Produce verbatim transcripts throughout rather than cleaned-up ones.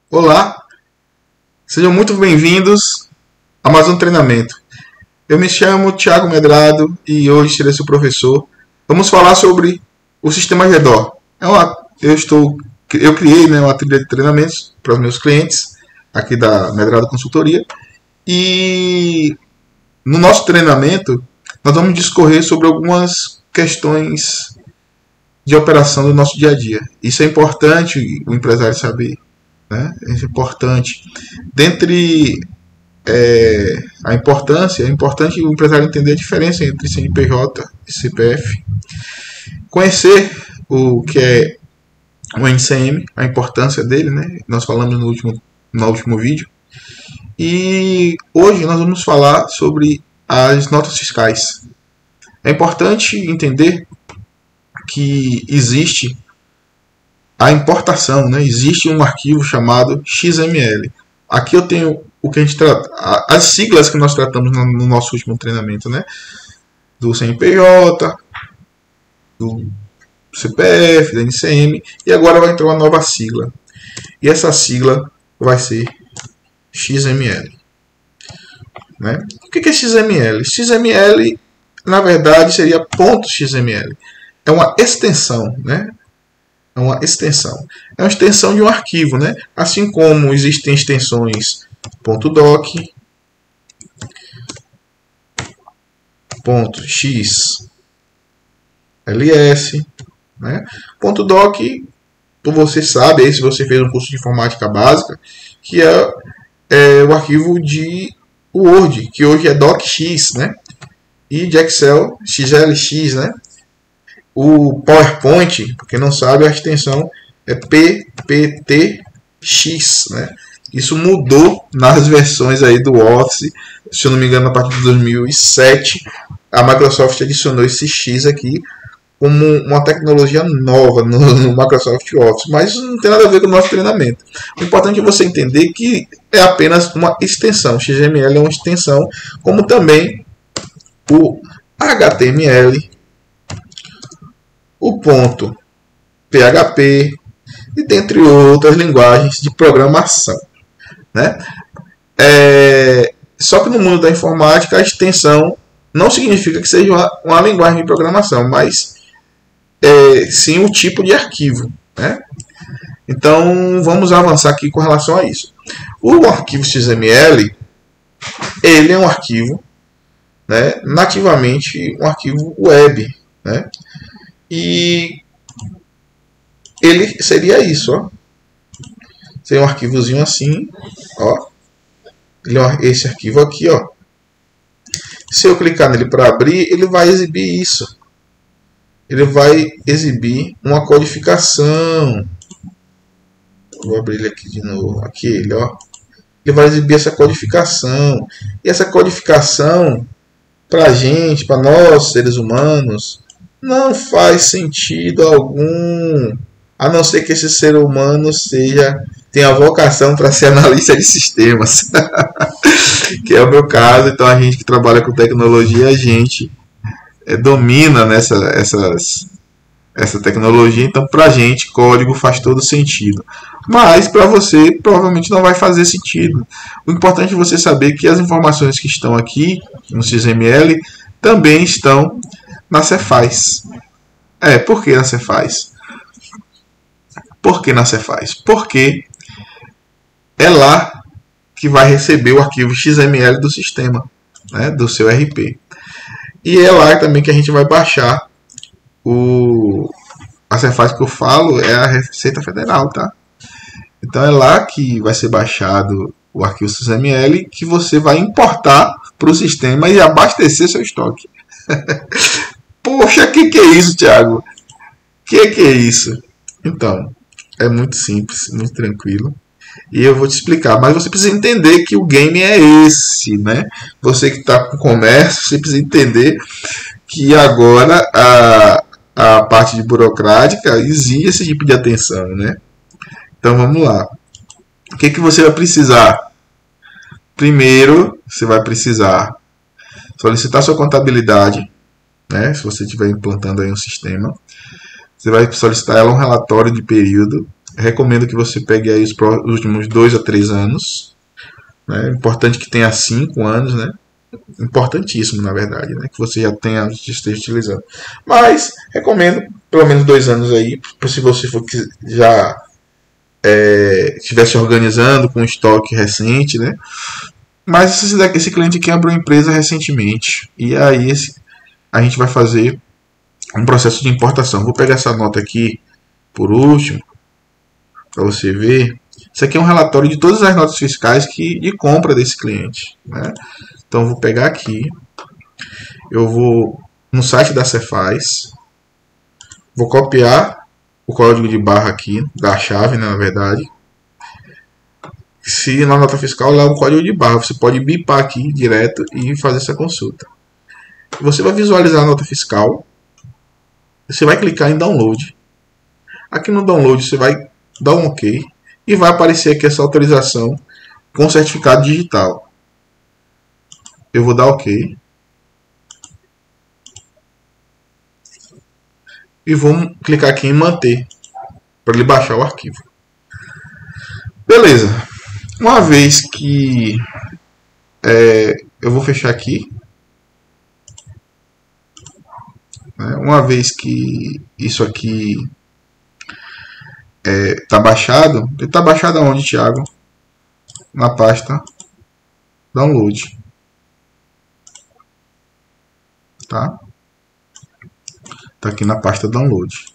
Olá, sejam muito bem-vindos a mais um treinamento. Eu me chamo Thiago Medrado e hoje serei seu professor. Vamos falar sobre o sistema Redor. É uma, eu, estou, eu criei né, uma trilha de treinamentos para os meus clientes aqui da Medrado Consultoria e no nosso treinamento nós vamos discorrer sobre algumas questões de operação do nosso dia a dia. Isso é importante o empresário saber. Né? Isso é importante. Dentre é, a importância, é importante o empresário entender a diferença entre C N P J e C P F, conhecer o que é o N C M, a importância dele, né? Nós falamos no último, no último vídeo. E hoje nós vamos falar sobre as notas fiscais. É importante entender que existe a importação, né? Existe um arquivo chamado X M L. Aqui eu tenho o que a gente trata, as siglas que nós tratamos no nosso último treinamento, né? Do C N P J, do C P F, do N C M, e agora vai entrar uma nova sigla. E essa sigla vai ser X M L. Né? O que é X M L? X M L, na verdade, seria ponto .xml. É uma extensão, né? É uma extensão. É uma extensão de um arquivo, né? Assim como existem extensões .doc, .xls, né? .doc, você sabe, aí, se você fez um curso de informática básica, que é, é o arquivo de Word, que hoje é docx, né? E de Excel, xlx, né? O PowerPoint, para quem não sabe, a extensão é P P T X, né? Isso mudou nas versões aí do Office, se eu não me engano, a partir de dois mil e sete, a Microsoft adicionou esse X aqui como uma tecnologia nova no, no Microsoft Office, mas não tem nada a ver com o nosso treinamento. O importante é você entender que é apenas uma extensão. X M L é uma extensão, como também o H T M L, o ponto P H P e dentre outras linguagens de programação, né? É, só que no mundo da informática a extensão não significa que seja uma, uma linguagem de programação, mas é, sim o tipo de arquivo, né? Então vamos avançar aqui com relação a isso. O arquivo X M L, ele é um arquivo, né, nativamente um arquivo web, né? E ele seria isso, ó. Seria um arquivozinho assim, ó. Ele é esse arquivo aqui, ó. Se eu clicar nele para abrir, ele vai exibir isso. Ele vai exibir uma codificação. Vou abrir ele aqui de novo. Aqui ele, ó. Ele vai exibir essa codificação. E essa codificação, para a gente, para nós, seres humanos, não faz sentido algum, a não ser que esse ser humano seja, tenha a vocação para ser analista de sistemas, que é o meu caso. Então a gente que trabalha com tecnologia, a gente é, domina nessa, essas, essa tecnologia, então para a gente código faz todo sentido. Mas para você provavelmente não vai fazer sentido. O importante é você saber que as informações que estão aqui no X M L também estão na Cefaz. É, por que na Cefaz? Por que na Cefaz? Porque é lá que vai receber o arquivo X M L do sistema, né, do seu R P. E é lá também que a gente vai baixar o... A Cefaz que eu falo é a Receita Federal, tá? Então é lá que vai ser baixado o arquivo X M L que você vai importar para o sistema e abastecer seu estoque. Poxa, que que é isso, Thiago? Que que é isso? Então, é muito simples, muito tranquilo. E eu vou te explicar, mas você precisa entender que o game é esse, né? Você que está com comércio, você precisa entender que agora a, a parte de burocrática exige esse tipo de atenção, né? Então vamos lá. O que que você vai precisar? Primeiro, você vai precisar solicitar sua contabilidade, né? Se você estiver implantando aí um sistema, você vai solicitar ela um relatório de período recomendo que você pegue aí os, pró- os últimos dois a três anos. Né? Importante que tenha cinco anos, né? Importantíssimo, na verdade, né? Que você já tenha, esteja utilizando. Mas recomendo pelo menos dois anos aí, se você for que já é, estivesse organizando com estoque recente, né? Mas esse, daqui- esse cliente aqui abriu empresa recentemente e aí esse, a gente vai fazer um processo de importação. Vou pegar essa nota aqui por último para você ver. Isso aqui é um relatório de todas as notas fiscais que, de compra desse cliente, né? Então eu vou pegar aqui, eu vou no site da Cefaz, vou copiar o código de barra aqui, da chave, né, na verdade. Se na nota fiscal lá é um código de barra, você pode bipar aqui direto e fazer essa consulta. Você vai visualizar a nota fiscal, você vai clicar em download. Aqui no download você vai dar um OK e vai aparecer aqui essa autorização com certificado digital. Eu vou dar OK. E vou clicar aqui em manter para ele baixar o arquivo. Beleza. Uma vez que é, eu vou fechar aqui, né, uma vez que isso aqui está é, baixado, ele está baixado aonde, Thiago? Na pasta download, tá? Tá aqui na pasta download,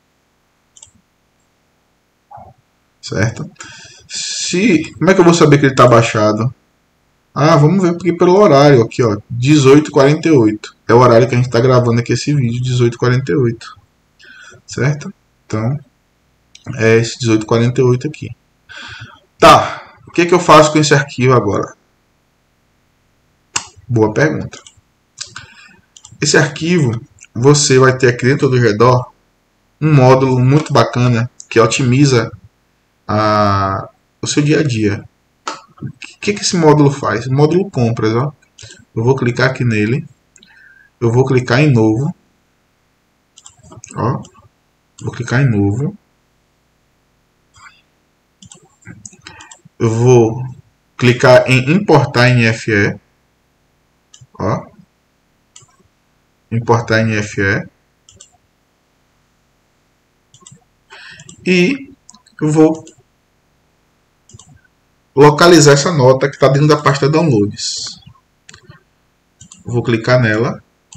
certo? Se, como é que eu vou saber que ele está baixado? Ah, vamos ver aqui pelo horário, aqui ó, dezoito e quarenta e oito. É o horário que a gente está gravando aqui esse vídeo, dezoito e quarenta e oito, certo? Então, é esse dezoito e quarenta e oito aqui. Tá, o que, é que eu faço com esse arquivo agora? Boa pergunta. Esse arquivo, você vai ter aqui dentro do Redor um módulo muito bacana que otimiza a, o seu dia a dia. O que, que esse módulo faz? O módulo compras, ó. Eu vou clicar aqui nele. Eu vou clicar em novo. Ó. Vou clicar em novo. Eu vou clicar em importar N F E. Ó. Importar N F E. E eu vou localizar essa nota que está dentro da pasta downloads. Vou clicar nela.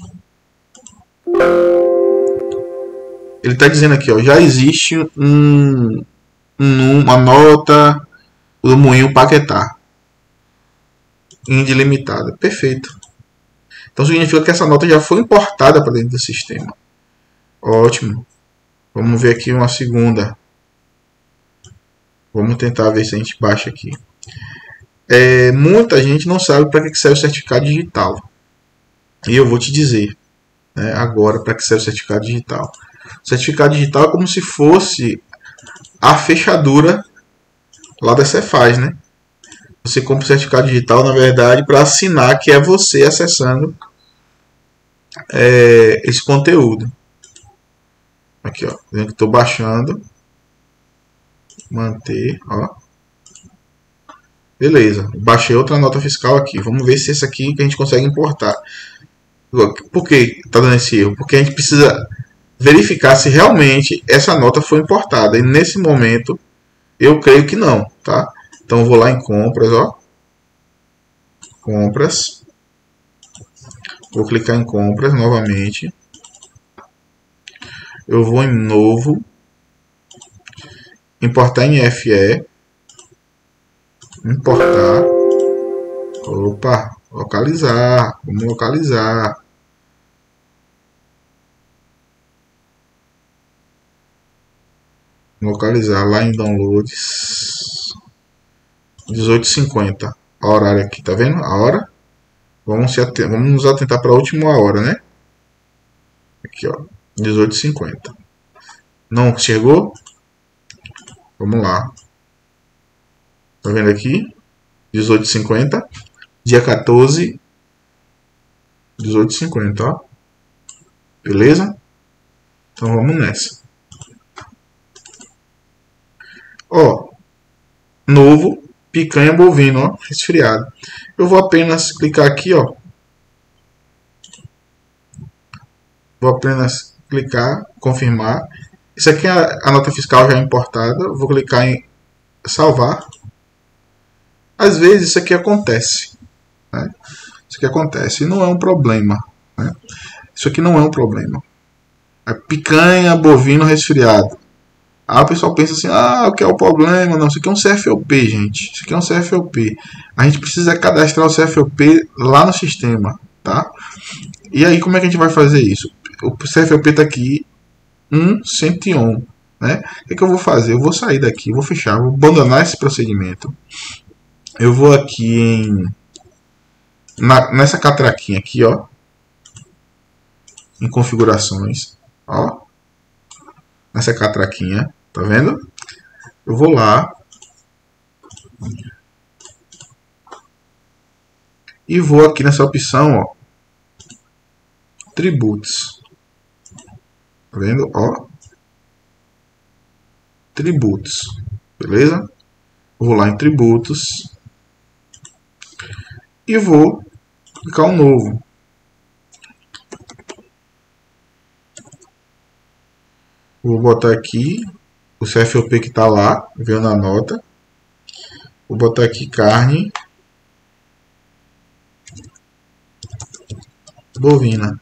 Ele está dizendo aqui, ó, já existe um, um, uma nota do Moinho Paquetá Índia Limitada. Perfeito. Então significa que essa nota já foi importada para dentro do sistema. Ótimo. Vamos ver aqui uma segunda. Vamos tentar ver se a gente baixa aqui. É, muita gente não sabe para que serve o certificado digital. E eu vou te dizer, né, agora para que serve o certificado digital. O certificado digital é como se fosse a fechadura lá da Cefaz, né? Você compra o certificado digital, na verdade, para assinar que é você acessando é, esse conteúdo. Aqui, ó. Eu estou baixando. Manter, ó. Beleza. Baixei outra nota fiscal aqui. Vamos ver se essa aqui que a gente consegue importar. Por que está dando esse erro? Porque a gente precisa verificar se realmente essa nota foi importada. E nesse momento, eu creio que não, tá? Então eu vou lá em compras, ó. Compras. Vou clicar em compras novamente. Eu vou em novo. Importar N F E. Importar. Opa, localizar. Vamos localizar. Localizar lá em downloads. dezoito e cinquenta. A horário aqui, tá vendo? A hora. Vamos, se atentar, vamos nos atentar para a última hora, né? Aqui, ó. dezoito e cinquenta. Não chegou? Vamos lá. Tá vendo aqui? dezoito e cinquenta. Dia quatorze. dezoito e cinquenta, ó. Beleza? Então vamos nessa. Ó, novo, picanha bovino, ó, resfriado. Eu vou apenas clicar aqui, ó. Vou apenas clicar, confirmar. Isso aqui é a nota fiscal já importada. Vou clicar em salvar. Às vezes isso aqui acontece, né? Isso aqui acontece e não é um problema, né? Isso aqui não é um problema. É picanha bovino resfriado. Aí o pessoal pensa assim, ah, o que é o problema? Não, isso aqui é um C F O P, gente. Isso aqui é um C F O P. A gente precisa cadastrar o C F O P lá no sistema, tá? E aí como é que a gente vai fazer isso? O C F O P está aqui, um cento e um, né? O que, é que eu vou fazer? Eu vou sair daqui, vou fechar, vou abandonar esse procedimento. Eu vou aqui em na, nessa catraquinha aqui, ó, em configurações, ó, nessa catraquinha, tá vendo? Eu vou lá e vou aqui nessa opção, ó, tributos, tá vendo? Ó, tributos, beleza? Vou lá em tributos e vou clicar um novo. Vou botar aqui o C F O P que está lá, veio na nota. Vou botar aqui carne bovina.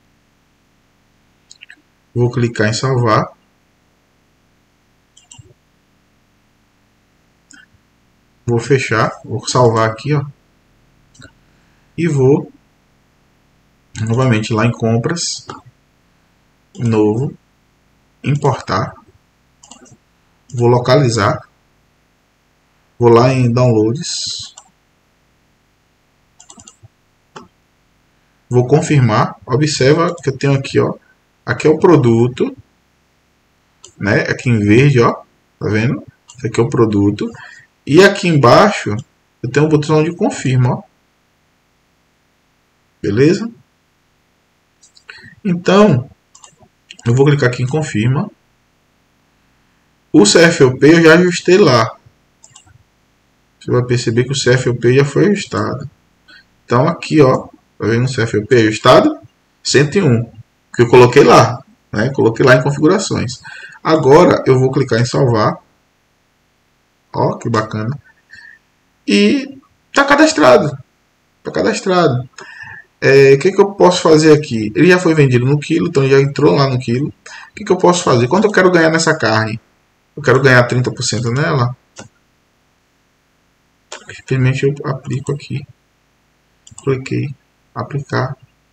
Vou clicar em salvar. Vou fechar, vou salvar aqui, ó. E vou novamente lá em compras, novo, importar, vou localizar, vou lá em downloads, vou confirmar. Observa que eu tenho aqui, ó, aqui é o produto, né? Aqui em verde, ó, tá vendo? Esse aqui é o produto. E aqui embaixo eu tenho um botão de confirma, ó. Beleza? Então, eu vou clicar aqui em confirma. O C F O P eu já ajustei lá. Você vai perceber que o C F O P já foi ajustado. Então aqui, ó, tá vendo o C F O P ajustado? cento e um, que eu coloquei lá, né? Coloquei lá em configurações. Agora eu vou clicar em salvar. Ó, que bacana. E tá cadastrado. Tá cadastrado. É, o que, que eu posso fazer aqui? Ele já foi vendido no quilo, então já entrou lá no quilo. O que, que eu posso fazer? Quanto eu quero ganhar nessa carne? Eu quero ganhar trinta por cento nela. Simplesmente eu aplico aqui. Cliquei. Aplicar.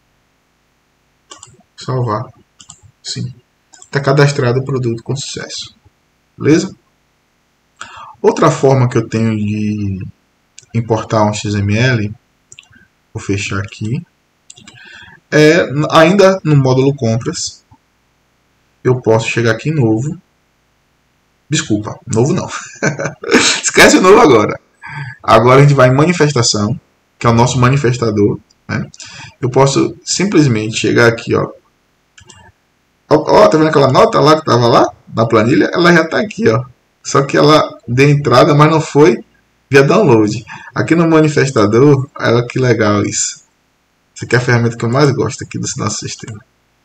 Salvar. Sim. Está cadastrado o produto com sucesso. Beleza? Outra forma que eu tenho de importar um X M L, vou fechar aqui, é ainda no módulo compras. Eu posso chegar aqui em novo. Desculpa, novo não. Esquece o novo agora. Agora a gente vai em manifestação, que é o nosso manifestador, né? Eu posso simplesmente chegar aqui, ó. Ó, tá vendo aquela nota lá que estava lá na planilha? Ela já está aqui, ó. Só que ela deu entrada, mas não foi via download. Aqui no manifestador, olha que legal isso. Essa aqui é a ferramenta que eu mais gosto aqui do nosso sistema.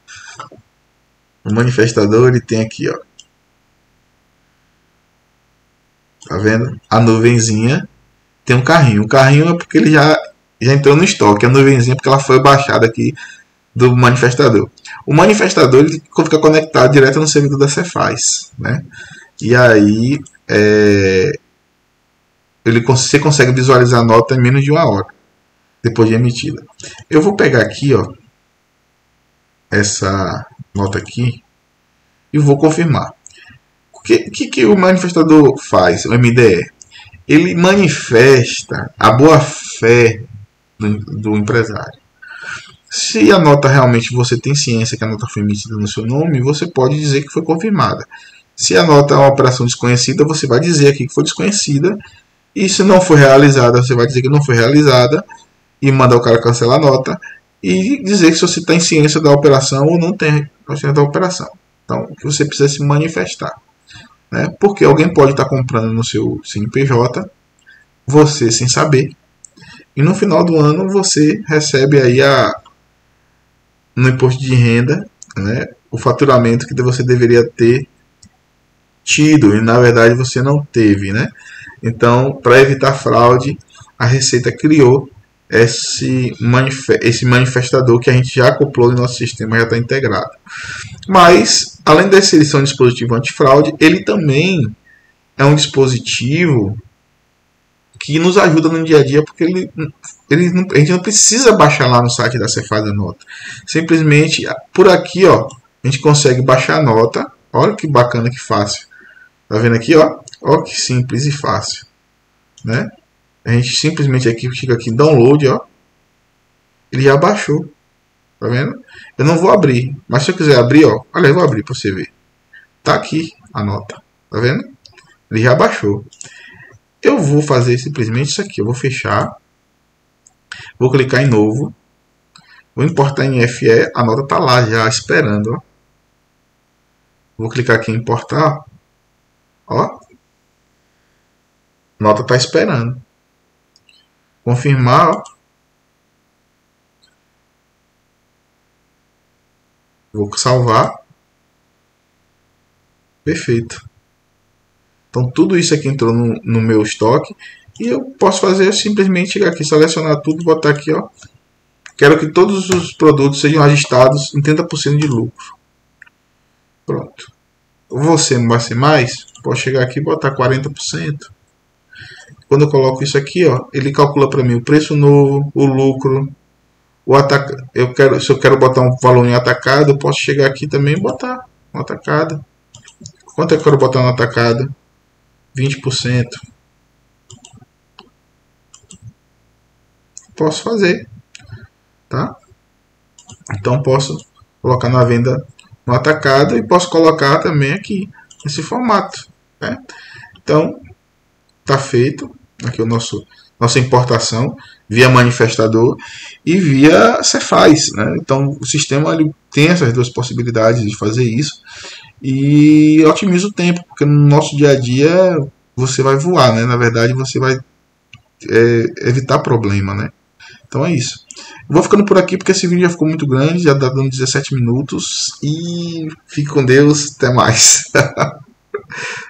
O manifestador, ele tem aqui, ó. Tá vendo? A nuvenzinha tem um carrinho. O carrinho é porque ele já, já entrou no estoque. A nuvenzinha é porque ela foi baixada aqui do manifestador. O manifestador ele fica conectado direto no servidor da Cefaz, né? E aí é, ele, você consegue visualizar a nota em menos de uma hora depois de emitida. Eu vou pegar aqui, ó, essa nota aqui e vou confirmar. O que, que, que o manifestador faz, o M D E? Ele manifesta a boa-fé do, do empresário. Se a nota realmente você tem ciência que a nota foi emitida no seu nome, você pode dizer que foi confirmada. Se a nota é uma operação desconhecida, você vai dizer aqui que foi desconhecida. E se não foi realizada, você vai dizer que não foi realizada e mandar o cara cancelar a nota e dizer que se você tem ciência da operação ou não tem ciência da operação. Então, que você precisa se manifestar. né? Porque alguém pode estar comprando no seu C N P J, você sem saber, e no final do ano você recebe aí a, no imposto de renda, né, o faturamento que você deveria ter tido e na verdade você não teve, né? Então, para evitar fraude, a Receita criou esse, manif esse manifestador que a gente já acoplou no nosso sistema, já está integrado. Mas, além de ser um dispositivo antifraude, ele também é um dispositivo que nos ajuda no dia a dia, porque ele, ele não, a gente não precisa baixar lá no site da Cefaz a nota. Simplesmente, por aqui, ó, a gente consegue baixar a nota. Olha que bacana, que fácil. Tá vendo aqui, ó? Ó que simples e fácil, né? A gente simplesmente aqui chega aqui em download, ó. Ele já baixou. Tá vendo? Eu não vou abrir, mas se eu quiser abrir, ó, olha, eu vou abrir para você ver. Tá aqui a nota. Tá vendo? Ele já baixou. Eu vou fazer simplesmente isso aqui, eu vou fechar. Vou clicar em novo. Vou importar em F E, a nota tá lá já esperando, ó. Vou clicar aqui em importar, ó. A nota tá esperando. Confirmar, ó. Vou salvar. Perfeito. Então tudo isso aqui entrou no, no meu estoque. E eu posso fazer simplesmente chegar aqui, selecionar tudo, botar aqui, ó. Quero que todos os produtos sejam registrados em trinta por cento de lucro. Pronto. Você não vai ser mais? Posso chegar aqui e botar quarenta por cento. Quando eu coloco isso aqui, ó, ele calcula para mim o preço novo, o lucro, o ataca... eu quero, se eu quero botar um valor em atacado, eu posso chegar aqui também e botar um atacado. Quanto é que eu quero botar no atacado? vinte por cento. Posso fazer, tá? Então posso colocar na venda no atacado e posso colocar também aqui nesse formato, né? Então tá feito aqui o nosso nossa importação via manifestador e via Cefaz, né? Então o sistema ele tem essas duas possibilidades de fazer isso e otimiza o tempo, porque no nosso dia a dia você vai voar, né? Na verdade você vai é, evitar problema, né? Então é isso. Vou ficando por aqui porque esse vídeo já ficou muito grande, já está dando dezessete minutos e fique com Deus, até mais.